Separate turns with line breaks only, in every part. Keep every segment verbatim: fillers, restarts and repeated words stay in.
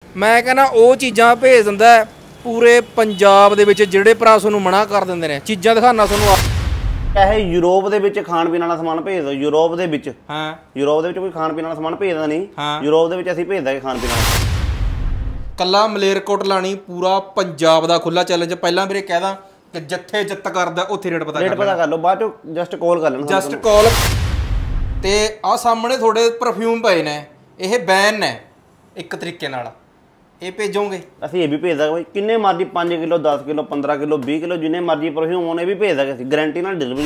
ਮੈਂ ਕਹਿੰਦਾ ਉਹ ਚੀਜ਼ਾਂ ਭੇਜ ਦਿੰਦਾ ਪੂਰੇ ਪੰਜਾਬ ਦੇ ਵਿੱਚ ਜਿਹੜੇ ਭਰਾ ਤੁਹਾਨੂੰ ਮਨਾ ਕਰ ਦਿੰਦੇ ਨੇ ਚੀਜ਼ਾਂ ਦਿਖਾਣਾ ਤੁਹਾਨੂੰ।
ਇਹ ਯੂਰਪ ਦੇ ਵਿੱਚ ਖਾਣ ਪੀਣ ਵਾਲਾ ਸਮਾਨ ਭੇਜ ਦਿਓ। ਯੂਰਪ ਦੇ ਵਿੱਚ
ਹਾਂ
ਯੂਰਪ ਦੇ ਵਿੱਚ ਕੋਈ ਖਾਣ ਪੀਣ ਵਾਲਾ ਸਮਾਨ ਭੇਜਦਾ ਨਹੀਂ। ਯੂਰਪ ਦੇ ਵਿੱਚ ਅਸੀਂ ਭੇਜ ਦਾਂਗੇ ਖਾਣ ਪੀਣ ਵਾਲਾ।
ਕੱਲਾ ਮਲੇਰਕੋਟਲਾ ਨਹੀਂ ਪੂਰਾ ਪੰਜਾਬ ਦਾ ਖੁੱਲਾ ਚੈਲੰਜ। ਪਹਿਲਾਂ ਵੀਰੇ ਕਹਿਦਾ ਕਿ ਜਿੱਥੇ ਜਿੱਤ ਕਰਦਾ ਉੱਥੇ ਰੇਟ ਪਤਾ
ਰੇਟ ਪਤਾ ਕਰ ਲਓ, ਬਾਅਦ ਚੋਂ ਜਸਟ ਕਾਲ ਕਰ ਲੈਣਾ।
Just call. ਤੇ ਆਹ ਸਾਹਮਣੇ ਤੁਹਾਡੇ ਪਰਫਿਊਮ ਪਏ ਨੇ, ਇਹ ਬੈਨ ਨੇ ਇੱਕ ਤਰੀਕੇ ਨਾਲ। ਇਹ ਭੇਜੋਗੇ? ਅਸੀਂ
ਇਹ ਵੀ ਭੇਜ ਦਾਂਗੇ ਬਾਈ। ਕਿੰਨੇ ਮਰਜ਼ੀ ਪੰਜ ਕਿਲੋ ਦਸ ਕਿਲੋ ਪੰਦਰਾਂ ਕਿਲੋ ਵੀਹ ਕਿਲੋ ਜਿੰਨੇ ਮਰਜ਼ੀ ਪਰਫਿਊਮ ਹੋਣ ਇਹ ਵੀ ਭੇਜ ਦਾਂਗੇ ਅਸੀਂ, ਗਾਰੰਟੀ ਨਾਲ ਡਿਲੀਵਰੀ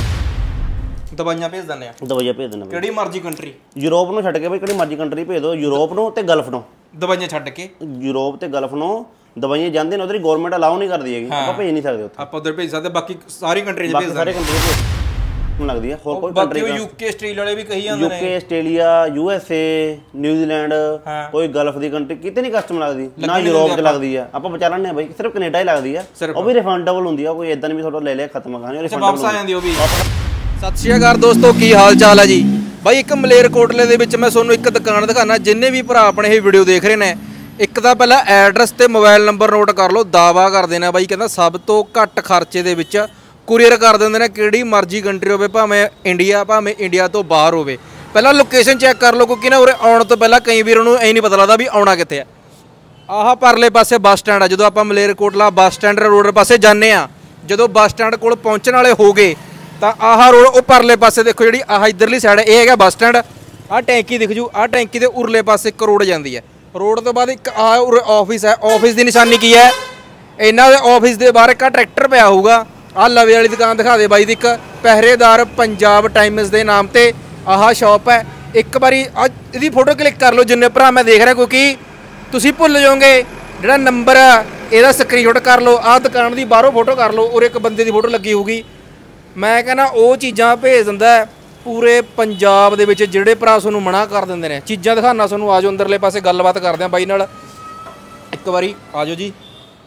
ਹੋਊਗੀ।
ਦਵਾਈਆਂ ਭੇਜ ਦਿੰਦੇ ਆ?
ਦਵਾਈਆਂ ਭੇਜ ਦਿੰਦੇ।
ਕਿਹੜੀ ਮਰਜ਼ੀ ਕੰਟਰੀ?
ਯੂਰਪ ਨੂੰ ਛੱਡ ਕੇ ਬਾਈ ਕਿਹੜੀ ਮਰਜ਼ੀ ਕੰਟਰੀ ਭੇਜ ਦਿਓ। ਯੂਰਪ ਨੂੰ ਤੇ ਗਲਫ ਨੂੰ
ਦਵਾਈਆਂ ਛੱਡ ਕੇ।
ਯੂਰਪ ਤੇ ਗਲਫ ਨੂੰ ਦਵਾਈਆਂ ਜਾਂਦੇ ਨੇ, ਉਧਰ ਗਵਰਨਮੈਂਟ ਅਲਾਉ ਨਹੀਂ ਕਰਦੀ ਹੈਗੀ, ਆਪਾਂ ਭੇਜ ਨਹੀਂ ਸਕਦੇ ਉੱਥੇ।
ਆਪਾਂ ਉਧਰ ਭੇਜ ਸਕਦੇ, ਬਾਕੀ ਸਾਰੀ ਕੰਟਰੀ 'ਚ ਭੇਜ ਸਕਦੇ।
ਸਾਰੇ ਕੰਟਰੀ ਨੂੰ ਲੱਗਦੀ ਹੈ। ਹੋਰ ਕੋਈ ਕੰਟਰੀ
ਬਾਕੀ ਯੂਕੇ ਆਸਟ੍ਰੇਲੀਆ ਵਾਲੇ ਵੀ ਕਹੀ ਜਾਂਦੇ ਨੇ।
UK Australia U S A New Zealand ਕੋਈ ਗਲਫ ਦੀ ਕੰਟਰੀ ਕਿਤੇ ਨਹੀਂ ਕਸਟਮ ਲੱਗਦੀ, ਨਾ ਯੂਰਪ 'ਚ ਲੱਗਦੀ ਆ। ਆਪਾਂ ਬਚਾ ਲੈਣੇ ਆ ਬਾਈ, ਸਿਰਫ ਕੈਨੇਡਾ ਹੀ ਲੱਗਦੀ ਆ। ਉਹ ਵੀ ਰਿਫੰਡੇਬਲ ਹੁੰਦੀ ਆ, ਕੋਈ ਇਦਾਂ ਨਹੀਂ ਵੀ ਤੁਹਾਡਾ ਲੈ ਲਿਆ ਖਤਮ ਕਹਾਣੀ, ਰਿਫੰਡੇਬਲ
ਵਾਪਸ ਆ ਜਾਂਦੀ ਉਹ ਵੀ। ਸਤਿ ਸ਼੍ਰੀ ਅਕਾਲ ਦੋਸਤੋ, ਕੀ ਹਾਲ ਚਾਲ ਹੈ ਜੀ ਬਾਈ। ਇੱਕ ਮਲੇਰਕੋਟਲੇ ਦੇ ਵਿੱਚ ਮੈਂ ਤੁਹਾਨੂੰ ਇੱਕ ਦੁਕਾਨ ਦਿਖਾਣਾ। ਜਿੰਨੇ ਵੀ ਭਰਾ ਆਪਣੇ ਇਹ ਵੀਡੀਓ ਦੇਖ ਰਹੇ ਨੇ, ਇੱਕ ਤਾਂ ਪਹਿਲਾਂ ਐਡਰੈਸ ਤੇ ਮੋਬਾਈਲ ਨੰਬਰ ਨੋਟ ਕਰ ਲਓ। ਦਾਵਾ ਕਰਦੇ ਨੇ ਬਾਈ, ਕਹਿੰਦਾ ਸਭ ਤੋਂ ਘੱਟ ਖਰਚੇ ਦੇ ਵਿੱਚ ਕੁਰੀਅਰ ਕਰ ਦਿੰਦੇ ਨੇ, ਕਿਹੜੀ ਮਰਜ਼ੀ ਕੰਟਰੀ ਹੋਵੇ, ਭਾਵੇਂ ਇੰਡੀਆ ਭਾਵੇਂ ਇੰਡੀਆ ਤੋਂ ਬਾਹਰ ਹੋਵੇ। ਪਹਿਲਾਂ ਲੋਕੇਸ਼ਨ ਚੈੱਕ ਕਰ ਲਓ, ਕਿਉਂਕਿ ਨਾ ਉਰੇ ਆਉਣ ਤੋਂ ਪਹਿਲਾਂ ਕਈ ਵੀਰਾਂ ਨੂੰ ਐ ਨਹੀਂ ਪਤਾ ਲੱਗਦਾ ਵੀ ਆਉਣਾ ਕਿੱਥੇ ਆ। ਆਹ ਪਰਲੇ ਪਾਸੇ ਬੱਸ ਸਟੈਂਡ ਆ। ਜਦੋਂ ਆਪਾਂ ਮਲੇਰਕੋਟਲਾ ਬੱਸ ਸਟੈਂਡ ਰੋਡ ਪਾਸੇ ਜਾਂਦੇ ਆ, ਜਦੋਂ ਬੱਸ ਸਟੈਂਡ ਕੋਲ ਪਹੁੰਚਣ ਵਾਲੇ ਹੋ ਗਏ ਤਾਂ ਆਹ ਰੋਡ ਉਹ ਪਰਲੇ ਪਾਸੇ ਦੇਖੋ, ਜਿਹੜੀ ਆਹ ਇਧਰਲੀ ਸਾਈਡ ਇਹ ਹੈਗਾ ਬੱਸ ਸਟੈਂਡ। ਆਹ ਟੈਂਕੀ ਦਿਖ ਜੂ, ਆਹ ਟੈਂਕੀ ਦੇ ਉਰਲੇ ਪਾਸੇ ਇੱਕ ਰੋਡ ਜਾਂਦੀ ਹੈ। ਰੋਡ ਤੋਂ ਬਾਅਦ ਇੱਕ ਆਹ ਆਫਿਸ ਹੈ। ਆਫਿਸ ਦੀ ਨਿਸ਼ਾਨੀ ਕੀ ਹੈ? ਇਹਨਾਂ ਦੇ ਆਫਿਸ ਦੇ ਬਾਹਰ ਇੱਕ ਟਰੈਕਟਰ ਪਿਆ ਹੋਊਗਾ। ਆਹ ਲਵੇ ਵਾਲੀ ਦੁਕਾਨ ਦਿਖਾ ਦੇ ਬਾਈ ਦੀ, ਇੱਕ ਪਹਿਰੇਦਾਰ ਪੰਜਾਬ ਟਾਈਮਸ ਦੇ ਨਾਮ ਤੇ ਆਹ ਸ਼ਾਪ ਹੈ। ਇੱਕ ਵਾਰੀ ਆ ਇਹਦੀ ਫੋਟੋ ਕਲਿੱਕ ਕਰ ਲਓ ਜਿੰਨੇ ਭਰਾ ਮੈਂ ਦੇਖ ਰਿਹਾ, ਕਿਉਂਕਿ ਤੁਸੀਂ ਭੁੱਲ ਜਾਓਗੇ। ਜਿਹੜਾ ਨੰਬਰ ਆ ਇਹਦਾ ਸਕਰੀਨਸ਼ਾਟ ਕਰ ਲਓ। ਆਹ ਦੁਕਾਨ ਦੀ ਬਾਹਰੋਂ ਫੋਟੋ ਕਰ ਲਓ, ਔਰ ਇੱਕ ਬੰਦੇ ਦੀ ਫੋਟੋ ਲੱਗੀ ਹੋਊਗੀ। ਮੈਂ ਕਹਿੰਦਾ ਉਹ ਚੀਜ਼ਾਂ ਭੇਜ ਦਿੰਦਾ ਪੂਰੇ ਪੰਜਾਬ ਦੇ ਵਿੱਚ ਜਿਹੜੇ ਭਰਾ ਤੁਹਾਨੂੰ ਮਨਾ ਕਰ ਦਿੰਦੇ ਨੇ ਚੀਜ਼ਾਂ ਦਿਖਾਣਾ ਤੁਹਾਨੂੰ। ਆਜੋ ਅੰਦਰਲੇ ਪਾਸੇ ਗੱਲਬਾਤ ਕਰਦੇ ਆ ਬਾਈ ਨਾਲ ਇੱਕ ਵਾਰੀ। ਆਜੋ ਜੀ,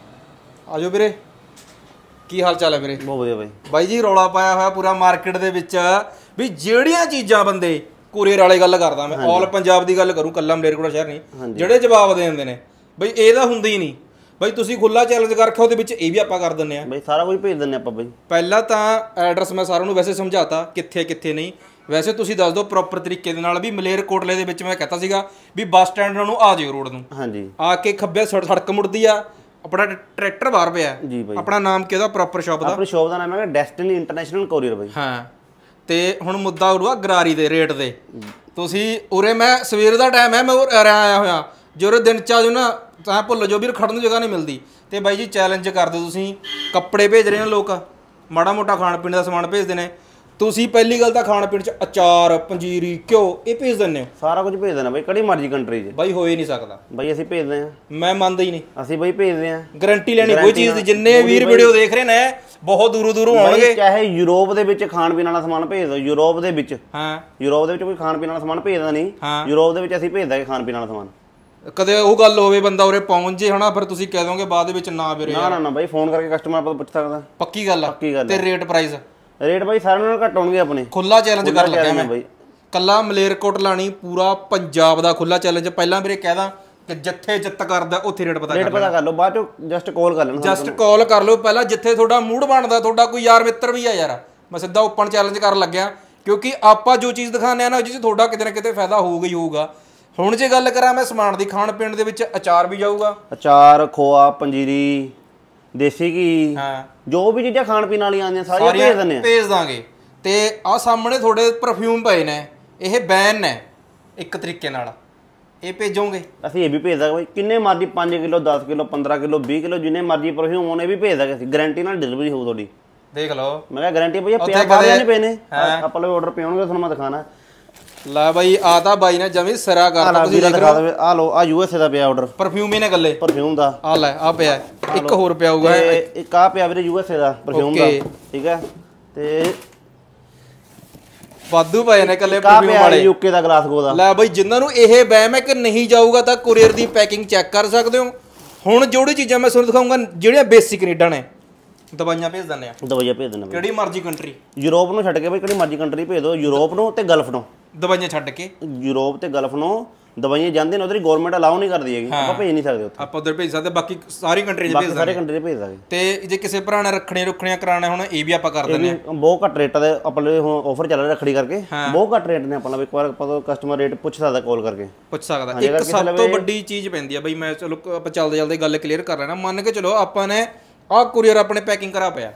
ਆਜੋ ਵੀਰੇ। ਕੀ ਹਾਲ ਚਾਲ ਹੈ ਵੀਰੇ?
ਬਹੁਤ ਵਧੀਆ ਬਾਈ।
ਬਾਈ ਜੀ ਰੌਲਾ ਪਾਇਆ ਹੋਇਆ ਪੂਰਾ ਮਾਰਕੀਟ ਦੇ ਵਿੱਚ ਵੀ ਜਿਹੜੀਆਂ ਚੀਜ਼ਾਂ ਬੰਦੇ ਕੁਰੀਅਰ ਵਾਲੇ ਗੱਲ ਕਰਦਾ ਮੈਂ, ਆਲ ਪੰਜਾਬ ਦੀ ਗੱਲ ਕਰੂੰ, ਕੱਲਾ ਮਲੇਰਕੋਟਲਾ ਸ਼ਹਿਰ ਨਹੀਂ, ਜਿਹੜੇ ਜਵਾਬ ਦੇ ਦਿੰਦੇ ਨੇ ਬਈ ਇਹ ਤਾਂ ਹੁੰਦਾ ਹੀ ਨਹੀਂ। ਬਾਈ ਤੁਸੀਂ ਖੁੱਲਾ ਚੈਲੰਜ ਕਰ ਰੱਖਿਆ, ਉਹਦੇ ਵਿੱਚ ਇਹ ਵੀ ਆਪਾਂ ਕਰ ਦਿੰਦੇ ਆ
ਬਾਈ, ਸਾਰਾ ਕੁਝ ਭੇਜ ਦਿੰਦੇ ਆਪਾਂ ਬਾਈ।
ਪਹਿਲਾਂ ਤਾਂ ਐਡਰੈਸ ਮੈਂ ਸਾਰਿਆਂ ਨੂੰ ਵੈਸੇ ਸਮਝਾਤਾ ਕਿੱਥੇ ਕਿੱਥੇ ਨਹੀਂ। ਵੈਸੇ ਤੁਸੀਂ ਦੱਸ ਦਿਓ ਪ੍ਰੋਪਰ ਤਰੀਕੇ ਦੇ ਨਾਲ ਵੀ ਮਲੇਰਕੋਟਲੇ ਦੇ ਵਿੱਚ ਮੈਂ ਕਹਤਾ ਸੀਗਾ ਵੀ ਬੱਸ ਸਟੈਂਡ ਨੂੰ ਆ ਜਿਓ ਰੋਡ ਨੂੰ। ਹਾਂਜੀ, ਆ ਕੇ ਖੱਬੇ ਸੜਕ ਮੁੜਦੀ ਆ, ਆਪਣਾ ਟਰੈਕਟਰ ਬਾਹਰ ਪਿਆ ਜੀ ਬਾਈ। ਆਪਣਾ ਨਾਮ ਕੀ ਉਹਦਾ ਪ੍ਰੋਪਰ ਸ਼ਾਪ ਦਾ?
ਆਪਣੀ ਸ਼ਾਪ ਦਾ ਨਾਮ ਹੈ ਡੈਸਟੀਨੀ ਇੰਟਰਨੈਸ਼ਨਲ ਕੋਰੀਅਰ ਬਾਈ। ਹਾਂ,
ਤੇ ਹੁਣ ਮੁੱਦਾ ਉਰਵਾ ਗਰਾਰੀ ਦੇ ਰੇਟ ਦੇ। ਤੁਸੀਂ ਉਰੇ ਮੈਂ ਸਵੇਰ ਦਾ ਟਾਈਮ ਹੈ, ਮੈਂ ਉਰੇ ਆਇਆ ਹੋਇਆ। ਜੇ ਉਰੇ ਦਿਨ ਚ ਆ ਜਾਓ ਨਾ ਤਾਂ ਭੁੱਲ ਜਾਓ ਵੀਰ, ਖੜਨ ਨੂੰ ਜਗ੍ਹਾ ਨਹੀਂ ਮਿਲਦੀ। ਤੇ ਬਾਈ ਜੀ ਚੈਲੰਜ ਕਰਦੇ ਤੁਸੀਂ, ਕੱਪੜੇ ਭੇਜ ਰਹੇ ਨੇ ਲੋਕ, ਮਾੜਾ ਮੋਟਾ ਖਾਣ ਪੀਣ ਦਾ ਸਮਾਨ ਭੇਜਦੇ ਨੇ। ਤੁਸੀਂ ਪਹਿਲੀ ਗੱਲ ਤਾਂ ਖਾਣ ਪੀਣ ਚ ਅਚਾਰ ਪੰਜੀਰੀ ਘਿਓ ਇਹ ਭੇਜ ਦਿੰਦੇ ਹੋ?
ਸਾਰਾ ਕੁਝ ਭੇਜ ਦੇਣਾ ਬਾਈ, ਕਿਹੜੀ ਮਰਜ਼ੀ ਕੰਟਰੀ 'ਚ ਬਾਈ।
ਹੋ ਹੀ ਨਹੀਂ ਸਕਦਾ
ਬਾਈ, ਅਸੀਂ ਭੇਜਦੇ ਆ।
ਮੈਂ ਮੰਨਦਾ ਹੀ ਨਹੀਂ।
ਅਸੀਂ ਬਾਈ ਭੇਜਦੇ ਆ,
ਗਾਰੰਟੀ ਲੈਣੀ ਕੋਈ ਚੀਜ਼ ਦੀ। ਜਿੰਨੇ ਵੀਰ ਵੀਡੀਓ ਦੇਖ ਰਹੇ ਨੇ ਬਹੁਤ ਦੂਰੋਂ ਦੂਰੋਂ ਆਉਣਗੇ।
ਚਾਹੇ ਯੂਰਪ ਦੇ ਵਿੱਚ ਖਾਣ ਪੀਣ ਵਾਲਾ ਸਮਾਨ ਭੇਜ ਦਿਓ। ਯੂਰਪ ਦੇ ਵਿੱਚ ਹਾਂ ਯੂਰਪ ਦੇ ਵਿੱਚ ਕੋਈ ਖਾਣ ਪੀਣ ਵਾਲਾ ਸਮਾਨ ਭੇਜਦਾ ਨਹੀਂ। ਯੂਰਪ ਦੇ ਵਿੱਚ ਅਸੀਂ ਭੇਜ ਦਾਂਗੇ ਖਾਣ ਪੀਣ ਵਾਲਾ ਸਮਾਨ।
ਕਦੇ ਉਹ ਗੱਲ ਹੋਵੇ ਬੰਦਾ ਉਰੇ ਪਹੁੰਚ ਜੇ ਹਨਾ, ਫਿਰ ਤੁਸੀਂ ਕਹਿ ਦੋਗੇ ਬਾਅਦ ਵਿੱਚ ਨਾ ਵੀਰੇ।
ਨਾ ਨਾ ਨਾ ਬਾਈ, ਫੋਨ ਕਰਕੇ ਕਸਟਮਰ ਆਪਾਂ ਪੁੱਛ ਸਕਦਾ।
ਪੱਕੀ ਗੱਲ ਆ? ਪੱਕੀ ਗੱਲ। ਤੇ ਰੇਟ ਪ੍ਰਾਈਸ?
ਰੇਟ ਬਾਈ ਸਾਰਿਆਂ ਨਾਲੋਂ ਘੱਟ ਹੋਣਗੇ ਆਪਣੇ।
ਖੁੱਲਾ ਚੈਲੰਜ ਕਰ ਲੱਗਿਆ ਮੈਂ ਬਾਈ। ਕੱਲਾ ਮਲੇਰਕੋਟਲਾ ਨਹੀਂ ਪੂਰਾ ਪੰਜਾਬ ਦਾ ਖੁੱਲਾ ਚੈਲੰਜ। ਪਹਿਲਾਂ ਵੀਰੇ ਕਹਿਦਾ ਕਿ ਜਿੱਥੇ ਜਿੱਤ ਕਰਦਾ ਉੱਥੇ ਰੇਟ ਪਤਾ
ਰੇਟ ਪਤਾ ਕਰ ਲਓ, ਬਾਅਦ ਚੋਂ ਜਸਟ ਕਾਲ ਕਰ ਲੈਣਾ।
ਜਸਟ ਕਾਲ ਕਰ ਲਓ ਪਹਿਲਾਂ, ਜਿੱਥੇ ਤੁਹਾਡਾ ਮੂਡ ਬਣਦਾ। ਤੁਹਾਡਾ ਕੋਈ ਯਾਰ ਮਿੱਤਰ ਵੀ ਆ ਯਾਰ, ਮੈਂ ਸਿੱਧਾ ਓਪਨ ਚੈਲੰਜ ਕਰਨ ਲੱਗਿਆ, ਕਿਉਂਕਿ ਆਪਾਂ ਜੋ ਚੀਜ਼ ਦਿਖਾਉਂਦੇ ਆ ਨਾ ਉਹਦੇ 'ਚ ਤੁਹਾਡਾ ਕਿਤੇ ਨਾ ਕਿਤੇ ਫਾਇਦਾ ਹੋਊਗਾ ਹੀ ਹੋਊਗਾ। ਹੁਣ ਜੇ ਗੱਲ ਕਰਾਂ ਮੈਂ ਸਮਾਨ ਦੀ, ਖਾਣ ਪੀਣ ਦੇ ਵਿੱਚ ਅਚਾਰ ਵੀ ਜਾਊਗਾ। ਅਚਾਰ, ਖੋਆ, ਪੰਜੀਰੀ, ਦੇਸੀ ਘੀ, ਹਾਂ ਜੋ ਵੀ ਚੀਜ਼ਾਂ ਖਾਣ ਪੀਣ ਵਾਲੀਆਂ ਆਉਂਦੀਆਂ ਸਾਰੀਆਂ ਭੇਜ ਦਿੰਦੇ ਆ, ਭੇਜ ਦਾਂਗੇ। ਤੇ ਆਹ ਸਾਹਮਣੇ ਤੁਹਾਡੇ ਪਰਫਿਊਮ ਪਏ ਨੇ, ਇਹ ਬੈਨ ਨੇ ਇੱਕ ਤਰੀਕੇ ਨਾਲ। ਇਹ ਭੇਜੋਗੇ? ਅਸੀਂ ਇਹ ਵੀ ਭੇਜ ਦਾਂਗੇ ਬਾਈ। ਕਿੰਨੇ ਮਰਜ਼ੀ ਪੰਜ ਕਿਲੋ ਦਸ ਕਿਲੋ ਪੰਦਰਾਂ ਕਿਲੋ ਵੀਹ ਕਿਲੋ ਜਿੰਨੇ ਮਰਜ਼ੀ ਪਰਫਿਊਮ ਹੋਣ, ਇਹ ਵੀ ਭੇਜ ਦਾਂਗੇ ਅਸੀਂ, ਗਾਰੰਟੀ ਨਾਲ ਡਿਲੀਵਰੀ ਹੋਊ ਤੁਹਾਡੀ। ਦੇਖ ਲਓ, ਮੈਂ ਕਿਹਾ ਗਾਰੰਟੀ ਭਈਆ ਪਿਆ ਬਾਹਰ ਨਹੀਂ ਪਏ ਨੇ, ਆਪਾਂ ਲੋਕ ਆਰਡਰ ਪਿਆਉਣਗੇ ਤੁਹਾਨੂੰ ਮੈਂ ਦਿਖਾਣਾ। ਲੈ ਬਾਈ ਆ ਤਾਂ ਬਾਈ ਨੇ ਜਮੀ ਸਿਰਾ ਕਰਤਾ। ਤੁਸੀਂ ਦੇਖ ਰਹੇ ਹੋ, ਆ ਲੋ ਆ ਯੂ ਐਸ ਏ ਦਾ ਪਿਆ ਆਰਡਰ, ਪਰਫਿਊਮ ਹੀ ਨੇ ਗੱਲੇ ਪਰਫਿਊਮ ਦਾ। ਆ ਲੈ ਆ ਪਿਆ, ਇੱਕ ਹੋਰ ਪਿਆ ਹੋਊਗਾ, ਇੱਕ ਆ ਪਿਆ ਵੀਰੇ ਯੂ ਐਸ ਏ ਦਾ ਪਰਫਿਊਮ ਦਾ, ਠੀਕ ਹੈ। ਤੇ ਵਾਧੂ ਪਏ ਨੇ ਕੱਲੇ ਪਰਫਿਊਮ ਵਾਲੇ। ਯੂਕੇ ਦਾ ਗਲਾਸਗੋ ਦਾ। ਲੈ ਬਾਈ ਜਿਨ੍ਹਾਂ ਨੂੰ ਇਹ ਵਹਿਮ ਹੈ ਕਿ ਨਹੀਂ ਜਾਊਗਾ ਤਾਂ ਕੁਰੀਅਰ ਦੀ ਪੈਕਿੰਗ ਚੈੱਕ ਕਰ ਸਕਦੇ ਹੋ। ਹੁਣ ਜਿਹੜੀ ਚੀਜ਼ਾਂ ਮੈਂ ਤੁਹਾਨੂੰ ਦਿਖਾਊਂਗਾ ਜਿਹੜੀਆਂ ਬੇਸਿਕ ਨੀਡਾਂ ਨੇ, ਦਵਾਈਆਂ ਭੇਜ ਦਿੰਦੇ ਆ। ਦਵਾਈਆਂ ਭੇਜ ਦਿੰਦੇ ਕਿਹੜੀ ਮਰਜ਼ੀ ਕੰਟਰੀ? ਯੂਰਪ ਨੂੰ ਛੱਡ ਕੇ ਬਾਈ ਕਿਹੜੀ ਮਰਜ਼ੀ ਕੰਟਰੀ ਭੇਜ ਦਿਓ। ਯੂਰਪ ਨੂੰ ਤੇ ਗਲਫ ਨੂੰ ਦਵਾਈਆਂ ਛੱਡ ਕੇ। ਯੂਰਪ ਤੇ ਗਲਫ ਨੂੰ
ਦਵਾਈਆਂ ਜਾਂਦੇ ਨੇ ਉਧਰ ਗਵਰਨਮੈਂਟ ਅਲਾਉ ਨਹੀਂ ਕਰਦੀ ਹੈਗੀ, ਆਪਾਂ ਭੇਜ ਨਹੀਂ ਸਕਦੇ ਉੱਥੇ।
ਆਪਾਂ ਉਧਰ ਭੇਜ ਸਕਦੇ, ਬਾਕੀ ਸਾਰੀ ਕੰਟਰੀ 'ਚ ਭੇਜ
ਬਾਕੀ
ਸਕਦੇ
ਸਾਰੇ ਕੰਟਰੀ 'ਚ ਭੇਜ ਸਕਦੇ।
ਤੇ ਜੇ ਕਿਸੇ ਭਰਾ ਨੇ ਰੱਖਣੀਆਂ ਰੁੱਖਣੀਆਂ ਕਰਾਉਣਾ ਹੁਣ ਇਹ ਵੀ ਆਪਾਂ ਕਰ ਦਿੰਦੇ
ਹਾਂ। ਬਹੁਤ ਘੱਟ ਰੇਟਾਂ ਦੇ ਆਪਣੇ ਹੁਣ ਆਫਰ ਚੱਲ ਰਿਹਾ ਰੱਖੜੀ ਕਰਕੇ, ਬਹੁਤ ਘੱਟ ਰੇਟ ਨੇ। ਆਪਣਾ ਇੱਕ ਵਾਰ ਆਪਾਂ ਕਸਟਮਰ ਰੇਟ ਪੁੱਛ ਸਕਦਾ ਕਾਲ ਕਰਕੇ,
ਪੁੱਛ ਸਕਦਾ। ਇੱਕ ਸਭ ਤੋਂ ਵੱਡੀ ਚੀਜ਼ ਪੈਂਦੀ ਆ ਬਈ, ਮੈਂ ਚਲੋ ਆਪਾਂ ਚੱਲਦੇ ਚੱਲਦੇ ਗੱਲ ਕਲੀਅਰ ਕਰ ਲੈਣਾ। ਮੰਨ ਕੇ ਚਲੋ ਆਪਾਂ ਨੇ ਆਹ ਕੁਰੀਅਰ ਆਪਣੇ ਪੈਕਿੰਗ ਕਰਾ ਪਿਆ,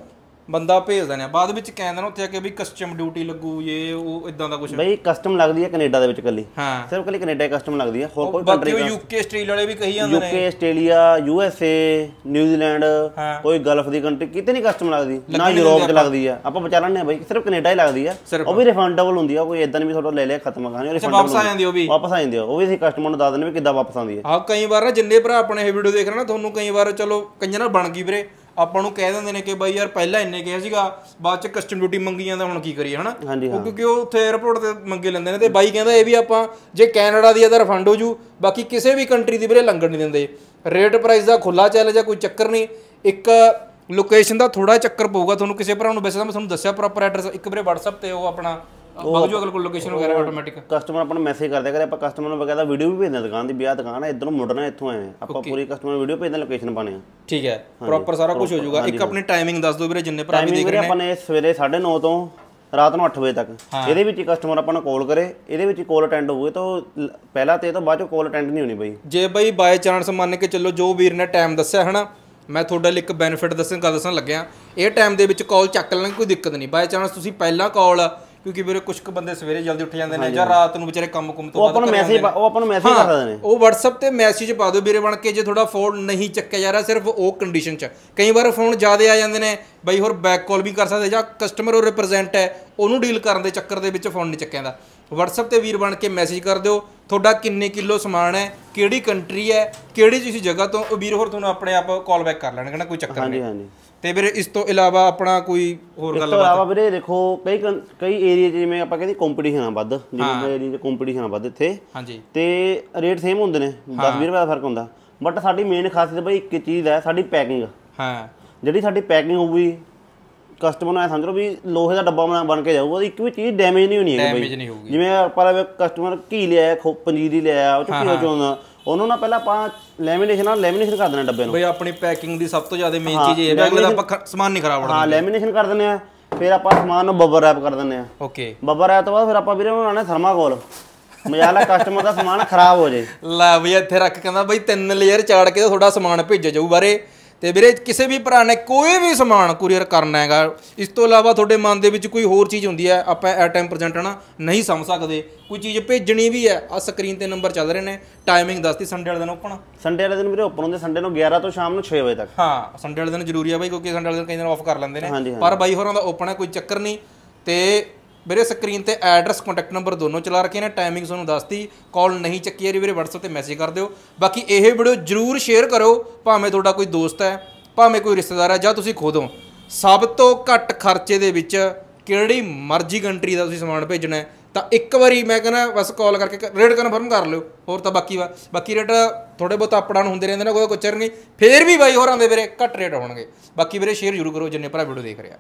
ਬੰਦਾ ਭੇਜ ਦਿੰਦੇ ਆ, ਬਾਅਦ ਵਿੱਚ ਕਹਿੰਦੇ ਨੇ ਉੱਥੇ ਆ ਕੇ ਵੀ ਕਸਟਮ ਡਿਊਟੀ ਲੱਗੂ, ਇਹ ਉਹ ਇਦਾਂ ਦਾ ਕੁਝ।
ਬਈ ਕਸਟਮ ਲੱਗਦੀ ਹੈ ਕੈਨੇਡਾ ਦੇ ਵਿੱਚ ਕੱਲੀ,
ਹਾਂ
ਸਿਰਫ ਕੱਲੀ ਕੈਨੇਡਾ ਕਸਟਮ ਲੱਗਦੀ ਹੈ, ਹੋਰ ਕੋਈ
ਕੰਟਰੀ ਬਾਕੀ ਯੂਕੇ ਆਸਟ੍ਰੇਲੀਆ ਵਾਲੇ ਵੀ ਕਹੀ ਜਾਂਦੇ ਨੇ,
UK Australia U S A New Zealand ਕੋਈ ਗਲਫ ਦੀ ਕੰਟਰੀ ਕਿਤੇ ਨਹੀਂ ਕਸਟਮ ਲੱਗਦੀ, ਨਾ ਯੂਰਪ 'ਚ ਲੱਗਦੀ ਆ। ਆਪਾਂ ਬਚਾ ਲੈਂਦੇ ਆ ਬਈ, ਸਿਰਫ ਕੈਨੇਡਾ ਹੀ ਲੱਗਦੀ ਆ, ਉਹ ਵੀ ਰਿਫੰਡੇਬਲ ਹੁੰਦੀ ਆ, ਕੋਈ ਇਦਾਂ ਨਹੀਂ ਵੀ ਤੁਹਾਡਾ ਲੈ ਲਿਆ ਖਤਮ ਕਹਾਣੀ,
ਵਾਪਸ ਆ ਜਾਂਦੀ, ਉਹ ਵੀ
ਵਾਪਸ ਆ ਜਾਂਦੀ ਆ, ਉਹ ਵੀ ਅਸੀਂ ਕਸਟਮਰ ਨੂੰ ਦੱਸ ਦਿੰਦੇ ਵੀ ਕਿੱਦਾਂ ਵਾਪਸ ਆਉਂਦੀ ਹੈ।
ਹਾਂ ਕਈ ਵਾਰ ਨਾ ਜਿੰਨੇ ਭਰਾ ਆਪਣੇ ਇਹ ਵੀਡੀਓ ਦੇਖ ਰਹੇ ਨਾ, ਤੁਹਾਨੂੰ ਕਈ ਵਾਰ ਚਲੋ ਕਈਆਂ ਨਾਲ ਬਣ ਗਈ ਵੀਰੇ, ਆਪਾਂ ਨੂੰ ਕਹਿ ਦਿੰਦੇ ਨੇ ਕਿ ਬਾਈ ਯਾਰ ਪਹਿਲਾਂ ਇੰਨੇ ਕਿਹਾ ਸੀਗਾ, ਬਾਅਦ ਚ ਕਸਟਮ ਡਿਊਟੀ ਮੰਗੀ ਜਾਂਦਾ, ਹੁਣ ਕੀ ਕਰੀਏ ਹਨਾ। ਉਹ ਕਿਉਂਕਿ ਉਹ ਉੱਥੇ 에ਅਰਪੋਰਟ ਤੇ ਮੰਗੇ ਲੈਂਦੇ ਨੇ। ਤੇ ਬਾਈ ਕਹਿੰਦਾ ਇਹ ਵੀ ਆਪਾਂ ਜੇ ਕੈਨੇਡਾ ਦੀ ਇਹਦਾ ਰਿਫੰਡ ਹੋ ਜੂ, ਬਾਕੀ ਕਿਸੇ ਵੀ ਕੰਟਰੀ ਦੀ ਵੀਰੇ ਲੰਘਣ ਨਹੀਂ ਦਿੰਦੇ। ਰੇਟ ਪ੍ਰਾਈਸ ਦਾ ਖੁੱਲਾ ਚੈਲੰਜ ਆ, ਕੋਈ ਚੱਕਰ ਨਹੀਂ। ਇੱਕ ਲੋਕੇਸ਼ਨ ਦਾ ਥੋੜਾ ਚੱਕਰ ਪਊਗਾ ਤੁਹਾਨੂੰ, ਕਿਸੇ ਭਰਾ ਨੂੰ ਵੈਸੇ ਤਾਂ ਮੈਂ ਤੁਹਾਨੂੰ ਦੱਸਿਆ ਪ੍ਰੋਪਰ ਐਡਰੈਸ, ਇੱਕ ਵੀਰੇ WhatsApp ਤੇ ਉਹ ਆਪਣਾ ਬਾਜੂ ਅਗਲ ਕੋਲ ਲੋਕੇਸ਼ਨ ਵਗੈਰਾ ਆਟੋਮੈਟਿਕ
ਕਸਟਮਰ ਆਪਾਂ ਨੂੰ ਮੈਸੇਜ ਕਰਦੇ ਕਰੇ, ਆਪਾਂ ਕਸਟਮਰ ਨੂੰ ਵਗੈਰਾ ਵੀਡੀਓ ਵੀ ਭੇਜਦੇ ਦੁਕਾਨ ਦੀ, ਵੀ ਆਹ ਦੁਕਾਨ ਹੈ ਇੱਧਰੋਂ ਮੁੜਨਾ, ਇੱਥੋਂ ਆਏ ਆਪਾਂ ਪੂਰੀ ਕਸਟਮਰ ਵੀਡੀਓ ਭੇਜਦੇ, ਲੋਕੇਸ਼ਨ ਪਾਣੇ ਆ।
ਠੀਕ ਹੈ, ਪ੍ਰੋਪਰ ਸਾਰਾ ਕੁਝ ਹੋ ਜਾਊਗਾ। ਇੱਕ ਆਪਣੀ ਟਾਈਮਿੰਗ ਦੱਸ ਦਿਓ ਵੀਰੇ ਜਿੰਨੇ ਭਰਾ ਵੀ ਦੇਖ ਰਹੇ ਨੇ।
ਆਪਾਂ ਨੇ ਸਵੇਰੇ ਸਾਢੇ ਨੌ ਤੋਂ ਰਾਤ ਨੂੰ ਅੱਠ ਵਜੇ ਤੱਕ, ਇਹਦੇ ਵਿੱਚ ਕਸਟਮਰ ਆਪਾਂ ਨੂੰ ਕਾਲ ਕਰੇ, ਇਹਦੇ ਵਿੱਚ ਕਾਲ ਅਟੈਂਡ ਹੋਵੇ ਤਾਂ ਪਹਿਲਾਂ ਤੇ ਇਹ ਤੋਂ ਬਾਅਦ ਚੋਂ ਕਾਲ ਅਟੈਂਡ ਨਹੀਂ ਹੋਣੀ ਬਈ।
ਜੇ ਬਈ ਬਾਈ ਚਾਂਸ ਮੰਨ ਕੇ ਚੱਲੋ ਜੋ ਵੀਰ ਨੇ ਟਾਈਮ ਦੱਸਿਆ ਹਨਾ, ਮੈਂ ਤੁਹਾਡੇ ਲਈ ਇੱਕ ਬੈਨੀਫਿਟ ਦੱਸਣ ਗੱਲ ਦੱਸਣ ਲੱਗਿਆ, ਇਹ ਟਾਈਮ ਦੇ ਵਿੱਚ ਕਾਲ ਚੱਕ ਲੈਣ ਕੋਈ ਦਿੱਕਤ ਨਹੀਂ। ਬਾਈ ਚਾਂਸ ਤੁਸੀਂ ਪਹਿਲਾਂ ਕਾਲ, ਕਿਉਂਕਿ ਵੀਰੇ ਕੁਝ ਕੁ ਬੰਦੇ ਸਵੇਰੇ ਜਲਦੀ ਉੱਠ ਜਾਂਦੇ ਨੇ ਜਾਂ ਰਾਤ ਨੂੰ ਵਿਚਾਰੇ ਕੰਮ ਕੁੰਮ ਤੋਂ ਬਾਅਦ, ਉਹ ਆਪਾਂ ਨੂੰ ਮੈਸੇਜ ਉਹ ਆਪਾਂ ਨੂੰ ਮੈਸੇਜ ਕਰ ਦਿੰਦੇ ਨੇ, ਉਹ WhatsApp ਤੇ ਮੈਸੇਜ ਪਾ ਦਿਓ ਵੀਰੇ ਬਣ ਕੇ, ਜੇ ਤੁਹਾਡਾ ਫੋਨ ਨਹੀਂ ਚੱਕਿਆ ਜਾ ਰਿਹਾ ਸਿਰਫ ਉਹ ਕੰਡੀਸ਼ਨ 'ਚ। ਕਈ ਵਾਰ ਫੋਨ ਜ਼ਿਆਦਾ ਆ ਜਾਂਦੇ ਨੇ ਬਈ, ਹੋਰ ਬੈਕ ਕਾਲ ਵੀ ਕਰ ਸਕਦੇ, ਜਾਂ ਕਸਟਮਰ ਉਹ ਰਿਪਰੈਜ਼ੈਂਟ ਹੈ ਉਹਨੂੰ ਡੀਲ ਕਰਨ ਦੇ ਚੱਕਰ ਦੇ ਵਿੱਚ ਫੋਨ ਨਹੀਂ ਚੱਕਿਆ ਜਾਂਦਾ। WhatsApp ਤੇ ਵੀਰ ਬਣ ਕੇ ਮੈਸੇਜ ਕਰ ਦਿਓ, ਤੁਹਾਡਾ ਕਿੰਨੇ ਕਿਲੋ ਸਮਾਨ ਹੈ, ਕਿਹੜੀ ਕੰਟਰੀ ਹੈ, ਕਿਹੜੀ ਤੁਸੀਂ ਜਗ੍ਹਾ ਤੋਂ, ਉਹ ਵੀਰ ਹੋਰ ਤੁਹਾਨੂੰ ਆਪਣੇ ਆਪ ਕਾਲ ਬੈਕ ਕਰ ਲੈਣਗੇ ਨਾ, ਕੋਈ ਚੱਕਰ ਨਹੀਂ। ਹਾਂਜੀ। ਤੇ ਵੀਰੇ ਇਸ ਤੋਂ ਇਲਾਵਾ ਆਪਣਾ ਕੋਈ ਹੋਰ ਗੱਲ? ਇਸ ਤੋਂ ਇਲਾਵਾ ਵੀਰੇ ਦੇਖੋ ਕਈ ਕਈ ਏਰੀਆ ਜਿਵੇਂ ਆਪਾਂ ਕਹਿੰਦੇ ਕੰਪੀਟੀਸ਼ਨ ਆ ਵੱਧ, ਜਿਵੇਂ ਏਰੀਆ 'ਚ ਕੰਪੀਟੀਸ਼ਨ ਆ ਵੱਧ ਇੱਥੇ, ਹਾਂਜੀ, ਤੇ ਰੇਟ ਸੇਮ ਹੁੰਦੇ ਨੇ, ਦਸ ਵੀਹ ਰੁਪਏ ਦਾ ਫਰਕ ਹੁੰਦਾ। ਬਟ ਸਾਡੀ ਮੇਨ ਖਾਸੀਅਤ ਬਈ ਇੱਕ ਚੀਜ਼ ਹੈ, ਸਾਡੀ ਪੈਕਿੰਗ। ਹਾਂ, ਜਿਹੜੀ ਸਾਡੀ ਪੈਕਿੰਗ ਹੋਊਗੀ, ਕਸਟਮਰ ਨੂੰ ਐ ਸਮਝ ਲਓ ਵੀ ਲੋਹੇ ਦਾ ਡੱਬਾ ਬਣ ਕੇ ਜਾਊਗਾ, ਇੱਕ ਵੀ ਚੀਜ਼ ਡੈਮੇਜ ਨਹੀਂ ਹੋਣੀ ਹੈਗੀ ਬਈ। ਜਿਵੇਂ ਆਪਾਂ ਕਸਟਮਰ ਘੀ ਲਿਆਇਆ, ਪੰਜੀਰੀ ਲਿਆਇਆ, ਉਹ 'ਚ ਘੀ ਚੋਂਦਾ, ਉਹਨੂੰ ਨਾ ਪਹਿਲਾਂ ਆਪਾਂ ਲੈਮੀਨੇਸ਼ਨ ਨਾਲ ਲੈਮੀਨੇਸ਼ਨ ਕਰ ਦਿੰਦੇ ਡੱਬੇ ਨੂੰ। ਬਈ ਆਪਣੀ ਪੈਕਿੰਗ ਦੀ ਸਭ ਤੋਂ ਜ਼ਿਆਦਾ ਮੇਨ ਚੀਜ਼ ਇਹ ਹੈ ਕਿ ਆਪਾਂ ਸਮਾਨ ਨਹੀਂ ਖਰਾਬ ਹੋਣਾ। ਹਾਂ, ਲੈਮੀਨੇਸ਼ਨ ਕਰ ਦਿੰਦੇ ਆ, ਫਿਰ ਆਪਾਂ ਸਮਾਨ ਨੂੰ ਬਬਲ ਰੈਪ ਕਰ ਦਿੰਦੇ ਆ। ਓਕੇ, ਬਬਲ ਰੈਪ ਤੋਂ ਬਾਅਦ ਫਿਰ ਆਪਾਂ ਵੀਰੇ ਬਣਾਉਣਾ ਥਰਮਾਕੋਲ, ਮਜਾਲਾ ਕਸਟਮਰ ਦਾ ਸਮਾਨ ਖਰਾਬ ਹੋ ਜੇ। ਲੈ ਬਈ ਇੱਥੇ ਰੱਖ ਕਹਿੰਦਾ ਬਈ ਤਿੰਨ ਲੇਅਰ ਚਾੜ ਕੇ ਤੁਹਾਡਾ ਸਮਾਨ ਭੇਜਿਆ ਜਾਊ ਬਾਰੇ। ਤੇ ਵੀਰੇ ਕਿਸੇ ਵੀ ਭਰਾ ਨੇ ਕੋਈ ਵੀ ਸਮਾਨ ਕੁਰੀਅਰ ਕਰਨਾ ਹੈਗਾ, ਇਸ ਤੋਂ ਇਲਾਵਾ ਤੁਹਾਡੇ ਮਨ ਦੇ ਵਿੱਚ ਕੋਈ ਹੋਰ ਚੀਜ਼ ਹੁੰਦੀ ਹੈ, ਆਪਾਂ ਐਟ ਟਾਈਮ ਪ੍ਰੈਜ਼ੈਂਟ ਨਾ ਨਹੀਂ ਸਮਝ ਸਕਦੇ, ਕੋਈ ਚੀਜ਼ ਭੇਜਣੀ ਵੀ ਹੈ, ਆ ਸਕਰੀਨ ਤੇ ਨੰਬਰ ਚੱਲ ਰਹੇ ਨੇ, ਟਾਈਮਿੰਗ ਦੱਸਤੀ। ਸੰਡੇ ਵਾਲੇ ਦਿਨ ਓਪਨ, ਸੰਡੇ ਵਾਲੇ ਦਿਨ ਵੀਰੇ ਓਪਨ ਹੁੰਦੇ, ਸੰਡੇ ਨੂੰ ਗਿਆਰਾਂ ਤੋਂ ਸ਼ਾਮ ਨੂੰ ਛੇ ਵਜੇ ਤੱਕ। ਹਾਂ, ਸੰਡੇ ਵਾਲੇ ਦਿਨ ਜ਼ਰੂਰੀ ਆ ਬਾਈ, ਕਿਉਂਕਿ ਸੰਡੇ ਵਾਲੇ ਦਿਨ ਕਈ ਦਿਨ ਆਫ ਕਰ ਲੈਂਦੇ ਨੇ, ਪਰ ਬਾਈ ਹੋਰਾਂ ਦਾ ਓਪਨ ਹੈ, ਕੋਈ ਚੱਕਰ ਨਹੀਂ। ਤੇ ਵੀਰੇ ਸਕਰੀਨ ਤੇ ਐਡਰੈਸ ਕੰਟੈਕਟ ਨੰਬਰ ਦੋਨੋਂ ਚਲਾ ਰੱਖੇ ਨੇ, ਟਾਈਮਿੰਗ ਤੁਹਾਨੂੰ ਦੱਸਤੀ। ਕਾਲ ਨਹੀਂ ਚੱਕੀ ਯਾਰੀ ਵੀਰੇ WhatsApp ਤੇ ਮੈਸੇਜ ਕਰ ਦਿਓ। ਬਾਕੀ ਇਹ ਵੀਡੀਓ ਜ਼ਰੂਰ ਸ਼ੇਅਰ ਕਰੋ, ਭਾਵੇਂ ਤੁਹਾਡਾ ਕੋਈ ਦੋਸਤ ਹੈ, ਭਾਵੇਂ ਕੋਈ ਰਿਸ਼ਤੇਦਾਰ ਹੈ, ਜਾਂ ਤੁਸੀਂ ਖੁਦ ਹੋ। ਸਭ ਤੋਂ ਘੱਟ ਖਰਚੇ ਦੇ ਵਿੱਚ ਕਿਹੜੀ ਮਰਜ਼ੀ ਕੰਟਰੀ ਦਾ ਤੁਸੀਂ ਸਮਾਨ ਭੇਜਣਾ ਹੈ ਤਾਂ ਇੱਕ ਵਾਰੀ ਮੈਂ ਕਹਿੰਦਾ ਬਸ ਕਾਲ ਕਰਕੇ ਰੇਟ ਕਨਫਰਮ ਕਰ ਲਿਓ। ਹੋਰ ਤਾਂ ਬਾਕੀ ਵਾ ਬਾਕੀ ਰੇਟ ਥੋੜੇ ਬਹੁਤ ਅਪ ਡਾਊਨ ਹੁੰਦੇ ਰਹਿੰਦੇ ਨੇ, ਕੋਈ ਚੱਕਰ ਨਹੀਂ। ਫੇਰ ਵੀ ਬਾਈ ਹੋਰਾਂ ਦੇ ਵੀਰੇ ਘੱਟ ਰੇਟ ਹੋਣਗੇ। ਬਾਕੀ ਵੀਰੇ ਸ਼ੇਅਰ ਜ਼ਰੂਰ ਕਰੋ ਜਿੰਨੇ ਭਰਾ ਵੀਡੀਓ ਦੇਖ ਰਿਹਾ।